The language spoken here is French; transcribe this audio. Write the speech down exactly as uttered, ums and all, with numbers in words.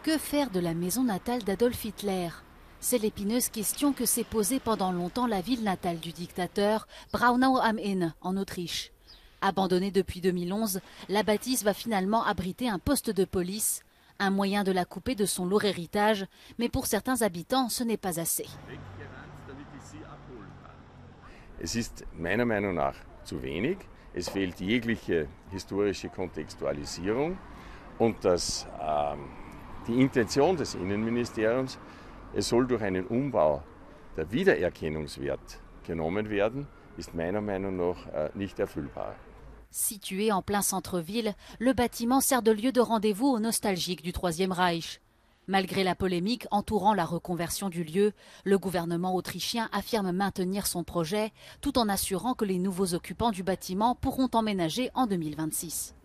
Que faire de la maison natale d'Adolf Hitler? C'est l'épineuse question que s'est posée pendant longtemps la ville natale du dictateur, Braunau am Inn, en Autriche. Abandonnée depuis deux mille onze, la bâtisse va finalement abriter un poste de police, un moyen de la couper de son lourd héritage, mais pour certains habitants, ce n'est pas assez. Es ist meiner Meinung nach zu wenig. Es fehlt jegliche historische Kontextualisierung und das, äh, die Intention des Innenministeriums, es soll durch einen Umbau der Wiedererkennungswert genommen werden, ist meiner Meinung nach äh, nicht erfüllbar. Situé en plein centre-ville, le bâtiment sert de lieu de rendez-vous aux nostalgiques du Troisième Reich. Malgré la polémique entourant la reconversion du lieu, le gouvernement autrichien affirme maintenir son projet tout en assurant que les nouveaux occupants du bâtiment pourront emménager en deux mille vingt-six.